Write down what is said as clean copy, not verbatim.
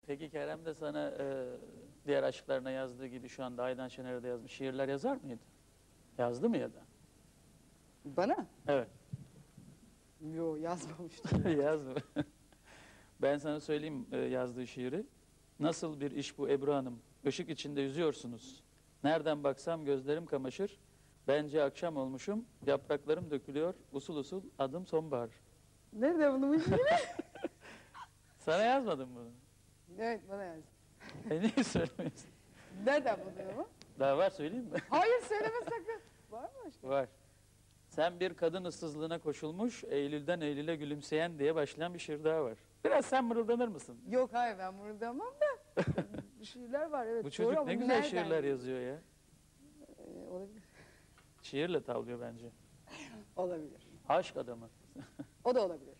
Peki Kerem de sana diğer aşklarına yazdığı gibi şu anda Aydan Şener'e de yazmış şiirler yazar mıydı? Yazdı mı ya da? Bana? Evet. Yo, yazmamıştım. Yazdı. Ben sana söyleyeyim yazdığı şiiri. Nasıl bir iş bu Ebru Hanım? Işık içinde yüzüyorsunuz. Nereden baksam gözlerim kamaşır. Bence akşam olmuşum. Yapraklarım dökülüyor. Usul usul adım sonbahar. Nerede bulmuş yine? Sana yazmadım bunu. Evet, bana yaz. Niye söylemiyorsun? Nereden buluyor bu? Daha var söyleyeyim mi? Hayır, söyleme sakın. Var mı başka? Var. Sen bir kadın ıssızlığına koşulmuş, Eylül'den Eylül'e gülümseyen diye başlayan bir şiir daha var. Biraz sen mırıldanır mısın? Yok, hayır, ben bunu demem de. Bir şiirler var, evet. Bu çocuk doğru, ne ama güzel nereden? şiirler yazıyor ya. Olabilir. Şiirle tavlıyor bence. Olabilir. Aşk adamı. O da olabilir.